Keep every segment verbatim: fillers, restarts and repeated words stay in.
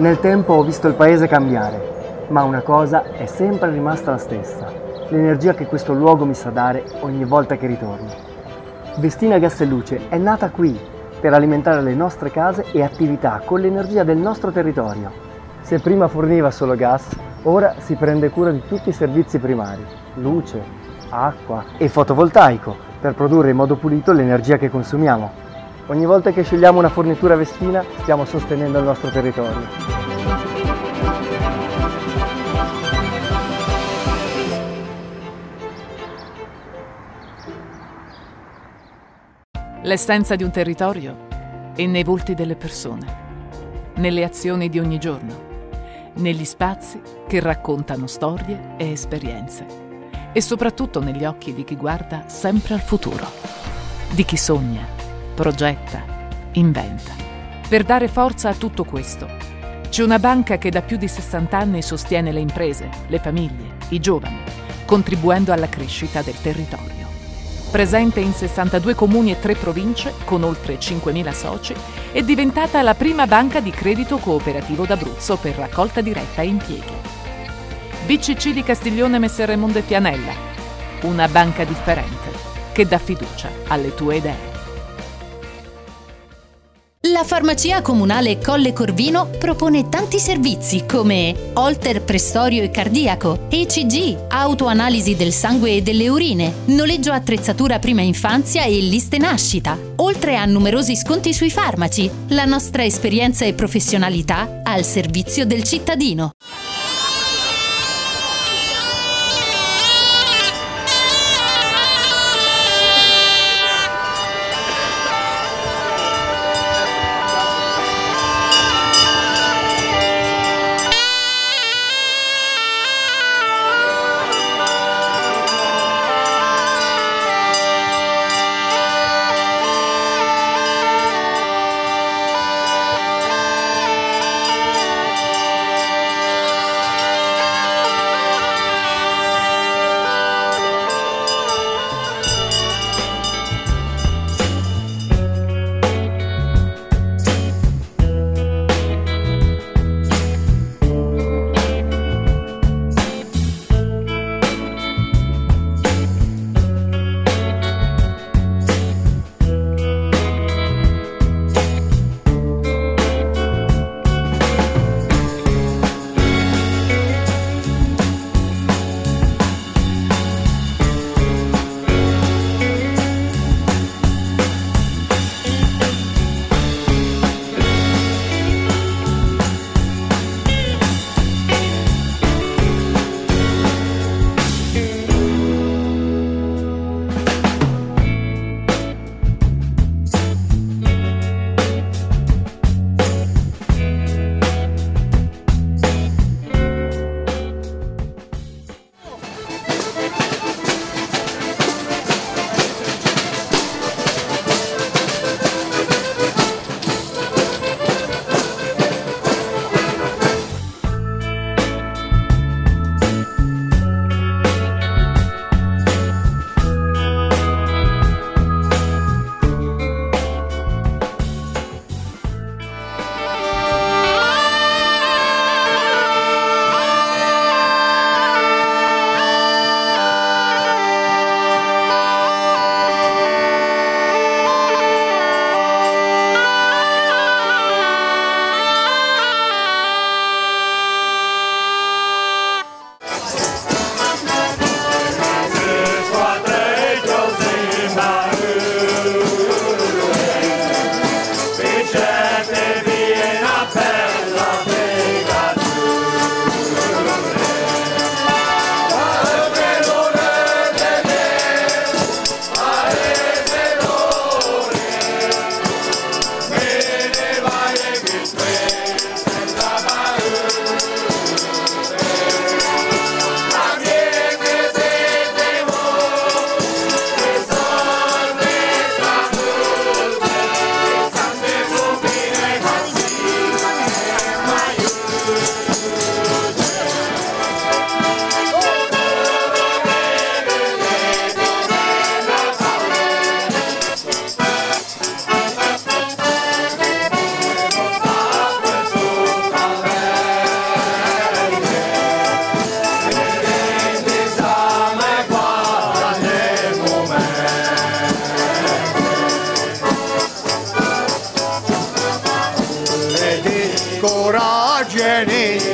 Nel tempo ho visto il paese cambiare, ma una cosa è sempre rimasta la stessa: l'energia che questo luogo mi sa dare ogni volta che ritorno. Vestina Gas e Luce è nata qui per alimentare le nostre case e attività con l'energia del nostro territorio. Se prima forniva solo gas, ora si prende cura di tutti i servizi primari: luce, acqua e fotovoltaico, per produrre in modo pulito l'energia che consumiamo. Ogni volta che scegliamo una fornitura Vestina, stiamo sostenendo il nostro territorio. L'essenza di un territorio è nei volti delle persone, nelle azioni di ogni giorno, negli spazi che raccontano storie e esperienze e soprattutto negli occhi di chi guarda sempre al futuro, di chi sogna, progetta, inventa. Per dare forza a tutto questo, c'è una banca che da più di sessanta anni sostiene le imprese, le famiglie, i giovani, contribuendo alla crescita del territorio. Presente in sessantadue comuni e tre province, con oltre cinquemila soci, è diventata la prima banca di credito cooperativo d'Abruzzo per raccolta diretta e impieghi. B C C di Castiglione Messer Raimondo e Pianella, una banca differente che dà fiducia alle tue idee. La farmacia comunale Colle Corvino propone tanti servizi come Holter prestorio e cardiaco, E C G, autoanalisi del sangue e delle urine, noleggio attrezzatura prima infanzia e liste nascita. Oltre a numerosi sconti sui farmaci, la nostra esperienza e professionalità al servizio del cittadino.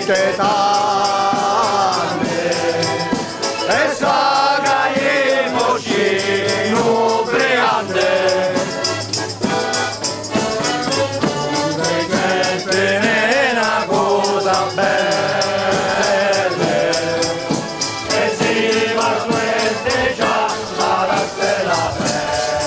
vite tante e sagaiamoci nubriante. Questa è una cosa bella e si va a festeggiare alla stella bella.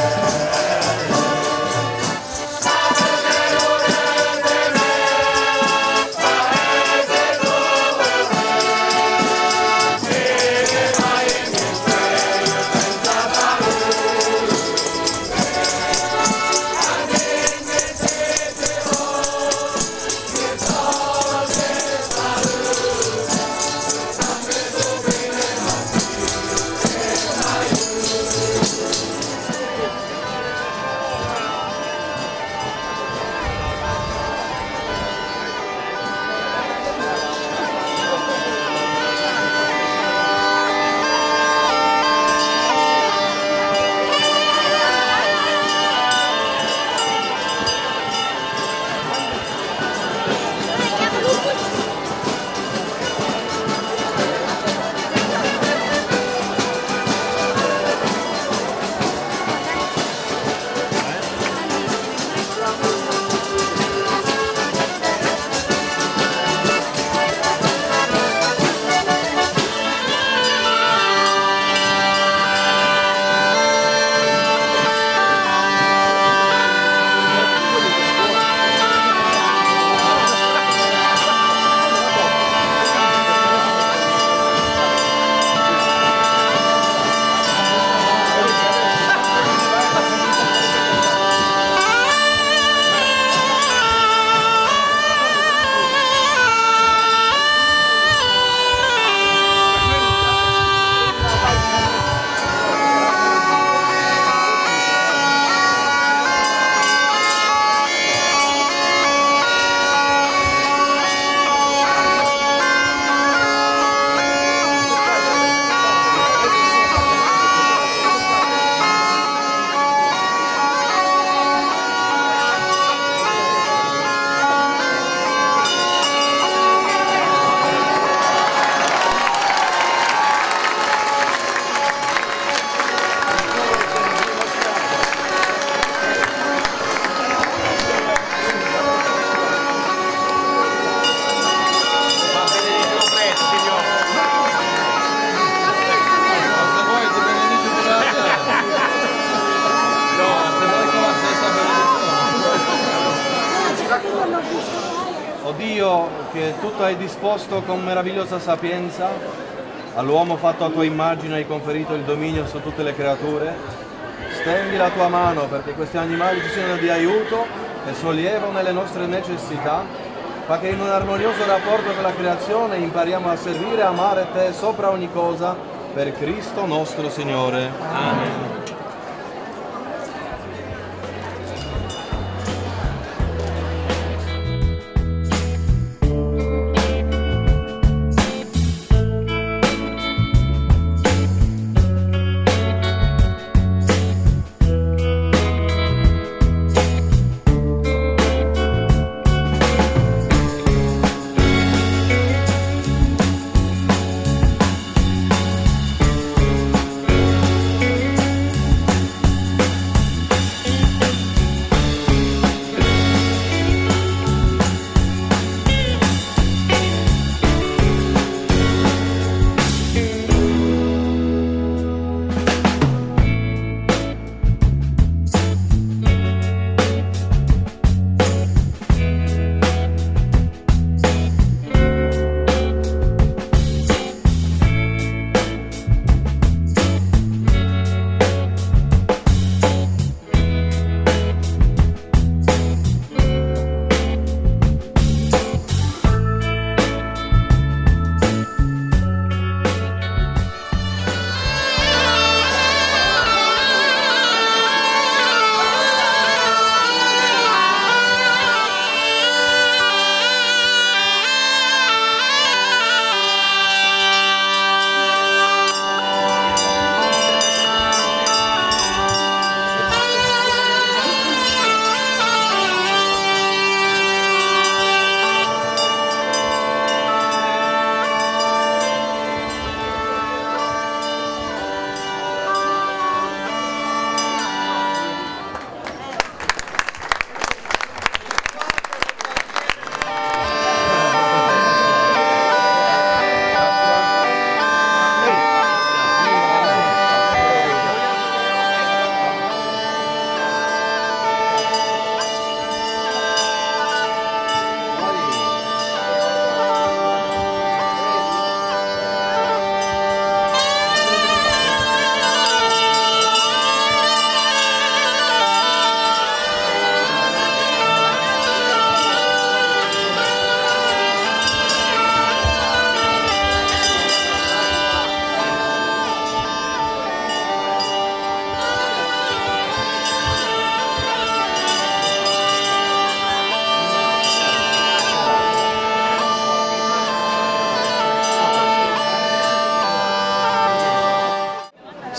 O Dio, che tutto hai disposto con meravigliosa sapienza, all'uomo fatto a tua immagine hai conferito il dominio su tutte le creature, stendi la tua mano perché questi animali ci siano di aiuto e sollievo nelle nostre necessità, fa che in un armonioso rapporto con la creazione impariamo a servire e amare te sopra ogni cosa, per Cristo nostro Signore. Amen.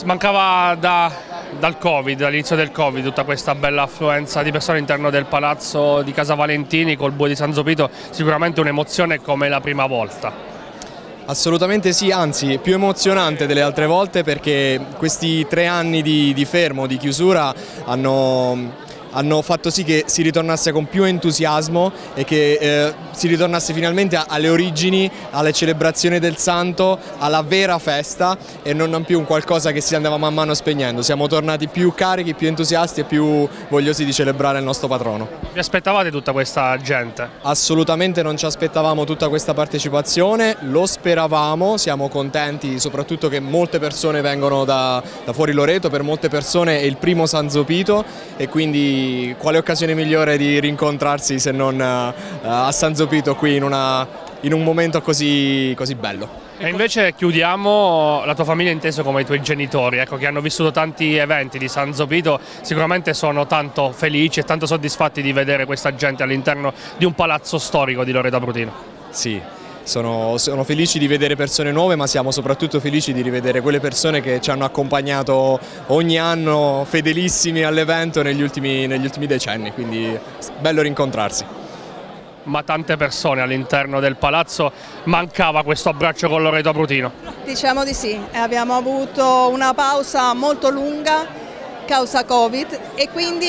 Mancava da, dal Covid, dall'inizio del Covid, tutta questa bella affluenza di persone all'interno del palazzo di Casa Valentini col Bue di San Zopito, sicuramente un'emozione come la prima volta. Assolutamente sì, anzi più emozionante delle altre volte, perché questi tre anni di, di fermo, di chiusura hanno... hanno fatto sì che si ritornasse con più entusiasmo e che eh, si ritornasse finalmente alle origini, alle celebrazioni del santo, alla vera festa e non più un qualcosa che si andava man mano spegnendo. Siamo tornati più carichi, più entusiasti e più vogliosi di celebrare il nostro patrono. Vi aspettavate tutta questa gente? Assolutamente non ci aspettavamo tutta questa partecipazione, lo speravamo, siamo contenti soprattutto che molte persone vengono da, da fuori Loreto, per molte persone è il primo San Zopito e quindi quale occasione migliore di rincontrarsi se non uh, a San Zopito qui in, una, in un momento così, così bello. E invece chiudiamo, la tua famiglia inteso come i tuoi genitori, ecco, che hanno vissuto tanti eventi di San Zopito, sicuramente sono tanto felici e tanto soddisfatti di vedere questa gente all'interno di un palazzo storico di Loreto Abruzino. Sì. Sono, sono felici di vedere persone nuove, ma siamo soprattutto felici di rivedere quelle persone che ci hanno accompagnato ogni anno fedelissimi all'evento negli ultimi, negli ultimi decenni, quindi bello rincontrarsi. Ma tante persone all'interno del palazzo, mancava questo abbraccio con Loreto Abruzino? Diciamo di sì, abbiamo avuto una pausa molto lunga causa Covid e quindi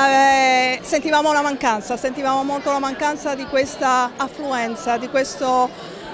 eh, sentivamo la mancanza, sentivamo molto la mancanza di questa affluenza, di questo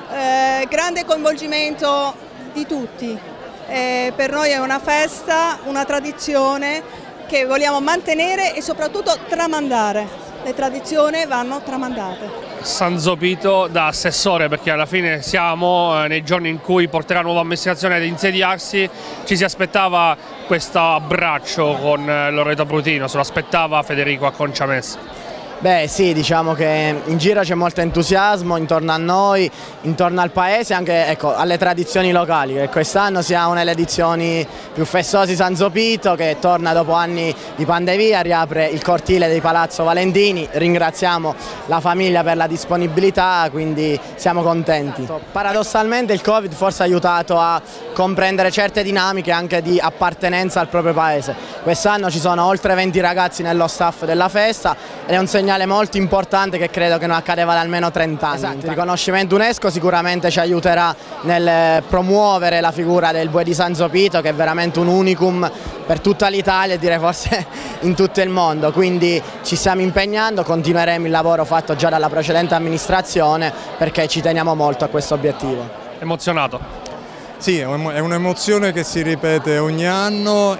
eh, grande coinvolgimento di tutti. Eh, per noi è una festa, una tradizione che vogliamo mantenere e soprattutto tramandare. Le tradizioni vanno tramandate. San Zopito da assessore, perché alla fine siamo nei giorni in cui porterà nuova amministrazione ad insediarsi, ci si aspettava questo abbraccio con Loreto Abruzino, se lo aspettava Federico a Conciamessa? Beh sì, diciamo che in giro c'è molto entusiasmo intorno a noi, intorno al paese, anche ecco, alle tradizioni locali, che quest'anno sia una delle edizioni più festose di San Zopito, che torna dopo anni di pandemia, riapre il cortile di Palazzo Valentini. Ringraziamo la famiglia per la disponibilità, quindi siamo contenti. Paradossalmente il Covid forse ha aiutato a comprendere certe dinamiche anche di appartenenza al proprio paese. Quest'anno ci sono oltre venti ragazzi nello staff della festa ed è un segnale molto importante che credo che non accadeva da almeno trenta anni. Esatto. Il riconoscimento UNESCO sicuramente ci aiuterà nel promuovere la figura del Bue di San Zopito, che è veramente un unicum per tutta l'Italia e direi forse in tutto il mondo, quindi ci stiamo impegnando, continueremo il lavoro fatto già dalla precedente amministrazione perché ci teniamo molto a questo obiettivo. Emozionato? Sì, è un'emozione che si ripete ogni anno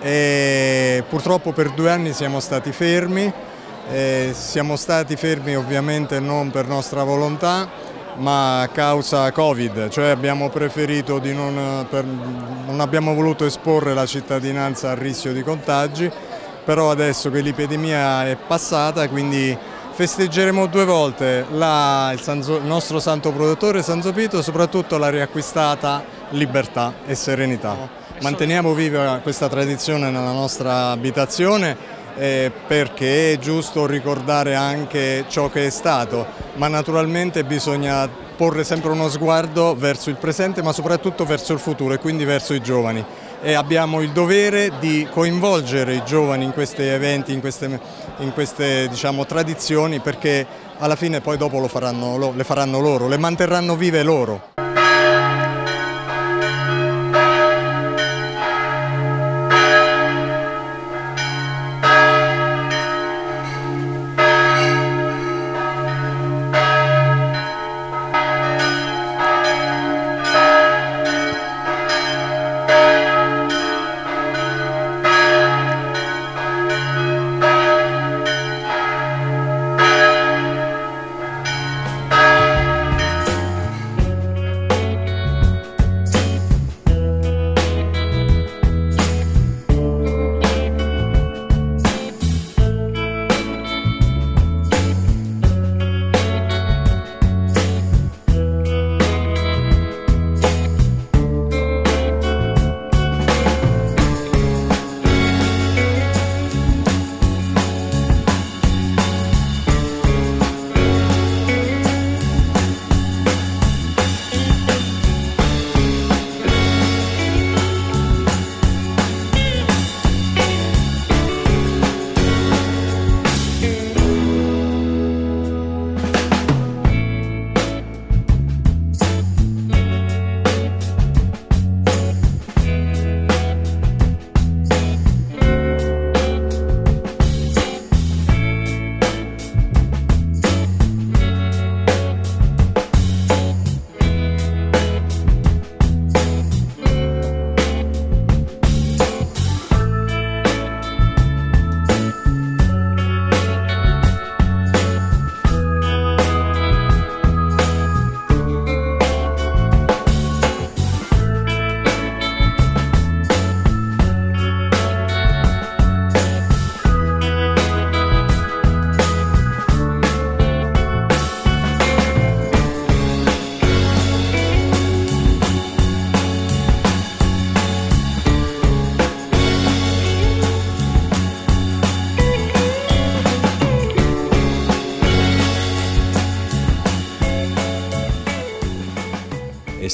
e purtroppo per due anni siamo stati fermi. Eh, siamo stati fermi ovviamente non per nostra volontà ma a causa Covid, cioè abbiamo preferito di non, per, non abbiamo voluto esporre la cittadinanza al rischio di contagi, però adesso che l'epidemia è passata quindi festeggeremo due volte la, il, Sanzo, il nostro santo protettore San Zopito, soprattutto la riacquistata libertà e serenità. Manteniamo viva questa tradizione nella nostra abitazione Eh, perché è giusto ricordare anche ciò che è stato, ma naturalmente bisogna porre sempre uno sguardo verso il presente ma soprattutto verso il futuro e quindi verso i giovani e abbiamo il dovere di coinvolgere i giovani in questi eventi, in queste, in queste diciamo, tradizioni, perché alla fine poi dopo lo faranno, lo, le faranno loro, le manterranno vive loro.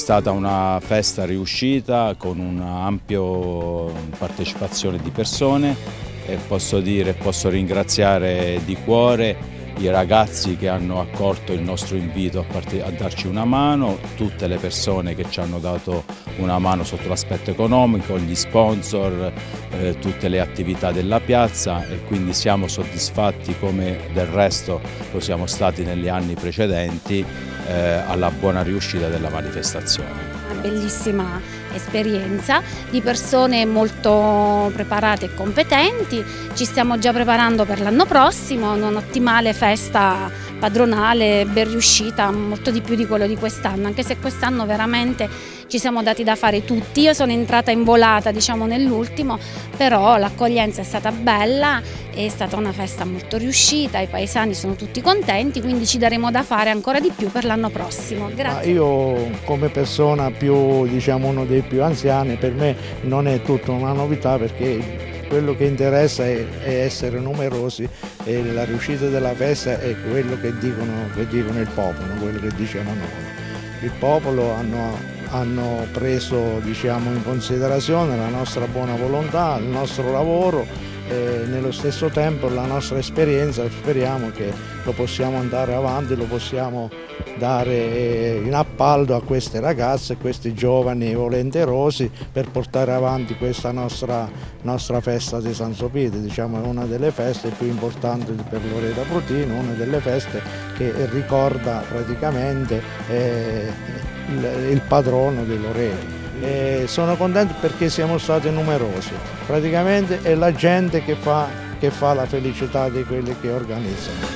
stata una festa riuscita con un'ampia partecipazione di persone e posso dire, posso ringraziare di cuore i ragazzi che hanno accolto il nostro invito a, a darci una mano, tutte le persone che ci hanno dato una mano sotto l'aspetto economico, gli sponsor, eh, tutte le attività della piazza, e quindi siamo soddisfatti, come del resto lo siamo stati negli anni precedenti, eh, alla buona riuscita della manifestazione. Una bellissima esperienza di persone molto preparate e competenti. Ci stiamo già preparando per l'anno prossimo, un'ottimale festa padronale ben riuscita, molto di più di quello di quest'anno, anche se quest'anno veramente ci siamo dati da fare tutti. Io sono entrata in volata, diciamo, nell'ultimo, però l'accoglienza è stata bella, è stata una festa molto riuscita, i paesani sono tutti contenti, quindi ci daremo da fare ancora di più per l'anno prossimo. Grazie. Ma io, come persona più, diciamo, uno dei più anziani, per me non è tutta una novità, perché quello che interessa è, è essere numerosi, e la riuscita della festa è quello che dicono, che dicono il popolo, quello che diciamo noi. Il popolo hanno, hanno preso, diciamo, in considerazione la nostra buona volontà, il nostro lavoro e nello stesso tempo la nostra esperienza. Speriamo che lo possiamo andare avanti, lo possiamo dare in appalto a queste ragazze, a questi giovani volenterosi, per portare avanti questa nostra, nostra festa di San Zopito. Diciamo, è una delle feste più importanti per Loreto Aprutino, una delle feste che ricorda praticamente eh, il, il patrono di Loreto. E sono contento perché siamo stati numerosi, praticamente è la gente che fa, che fa la felicità di quelli che organizzano.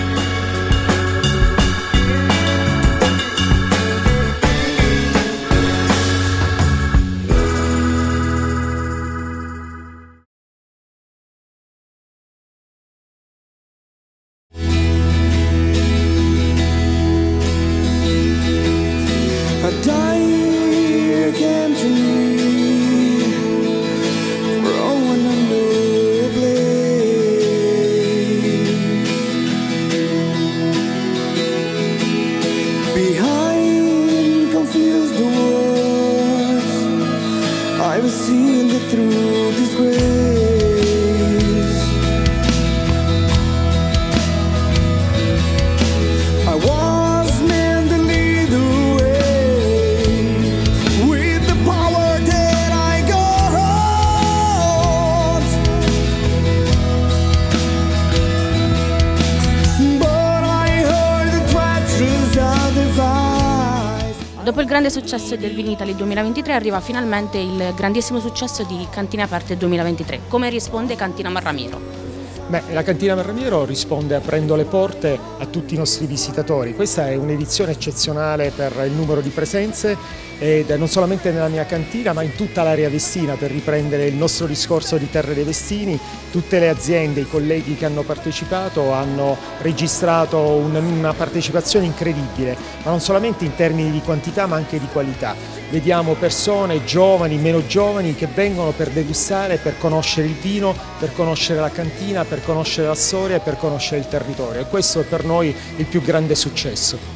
Dopo il grande successo del Vinitaly duemilaventitré arriva finalmente il grandissimo successo di Cantine Aperte duemilaventitré. Come risponde Cantina Marramiero? Beh, la Cantina Marramiero risponde aprendo le porte a tutti i nostri visitatori. Questa è un'edizione eccezionale per il numero di presenze, ed non solamente nella mia cantina ma in tutta l'area vestina. Per riprendere il nostro discorso di Terre dei Vestini, tutte le aziende, i colleghi che hanno partecipato hanno registrato un, una partecipazione incredibile, ma non solamente in termini di quantità ma anche di qualità. Vediamo persone giovani, meno giovani, che vengono per degustare, per conoscere il vino, per conoscere la cantina, per conoscere la storia e per conoscere il territorio, e questo è per noi il più grande successo.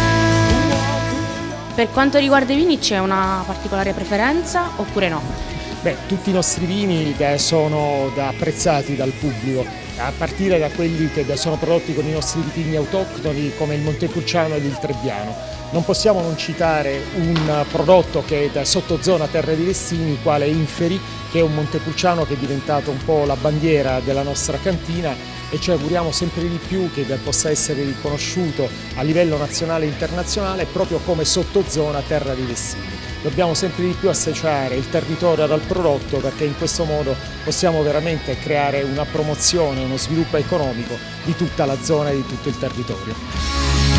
Per quanto riguarda i vini, c'è una particolare preferenza oppure no? Beh, tutti i nostri vini sono da apprezzati dal pubblico, a partire da quelli che sono prodotti con i nostri vitigni autoctoni come il Montepulciano ed il Trebbiano. Non possiamo non citare un prodotto che è da sottozona Terra di Vestini, quale Inferi, che è un Montepulciano che è diventato un po' la bandiera della nostra cantina e ci auguriamo sempre di più che possa essere riconosciuto a livello nazionale e internazionale proprio come sottozona Terra di Vestini. Dobbiamo sempre di più associare il territorio al prodotto, perché in questo modo possiamo veramente creare una promozione, uno sviluppo economico di tutta la zona e di tutto il territorio.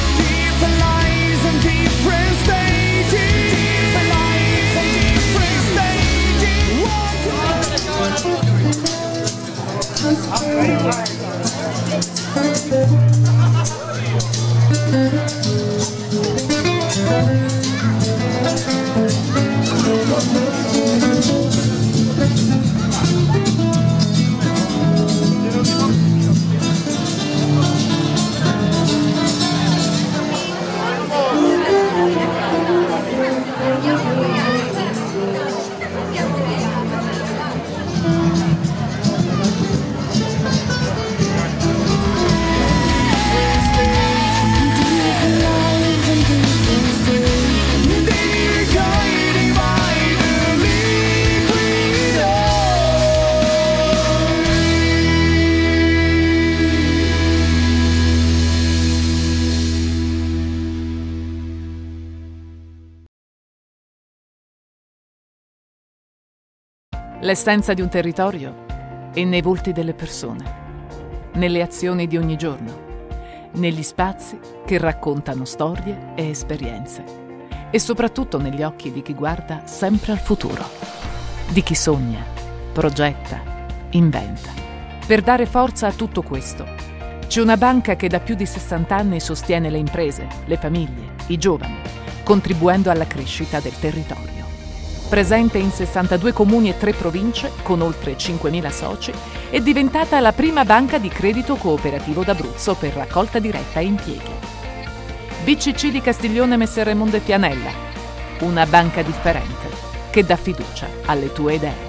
L'essenza di un territorio è nei volti delle persone, nelle azioni di ogni giorno, negli spazi che raccontano storie e esperienze e soprattutto negli occhi di chi guarda sempre al futuro, di chi sogna, progetta, inventa. Per dare forza a tutto questo, c'è una banca che da più di sessanta anni sostiene le imprese, le famiglie, i giovani, contribuendo alla crescita del territorio. Presente in sessantadue comuni e tre province, con oltre cinquemila soci, è diventata la prima banca di credito cooperativo d'Abruzzo per raccolta diretta e impieghi. B C C di Castiglione Messer Raimondo e Pianella, una banca differente che dà fiducia alle tue idee.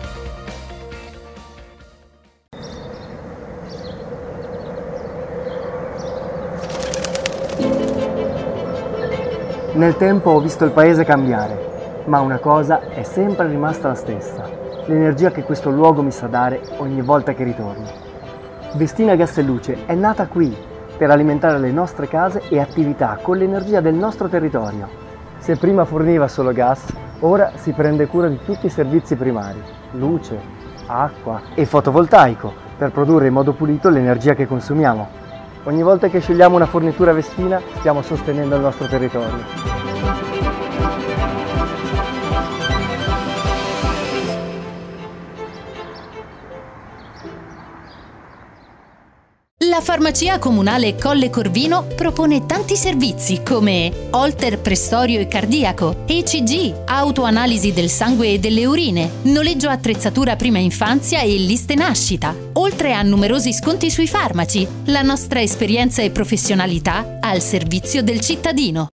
Nel tempo ho visto il paese cambiare. Ma una cosa è sempre rimasta la stessa, l'energia che questo luogo mi sa dare ogni volta che ritorno. Vestina Gas e Luce è nata qui per alimentare le nostre case e attività con l'energia del nostro territorio. Se prima forniva solo gas, ora si prende cura di tutti i servizi primari, luce, acqua e fotovoltaico, per produrre in modo pulito l'energia che consumiamo. Ogni volta che scegliamo una fornitura Vestina stiamo sostenendo il nostro territorio. La farmacia comunale Colle Corvino propone tanti servizi come Holter Prestorio e Cardiaco, E C G, autoanalisi del sangue e delle urine, noleggio attrezzatura prima infanzia e liste nascita. Oltre a numerosi sconti sui farmaci, la nostra esperienza e professionalità al servizio del cittadino.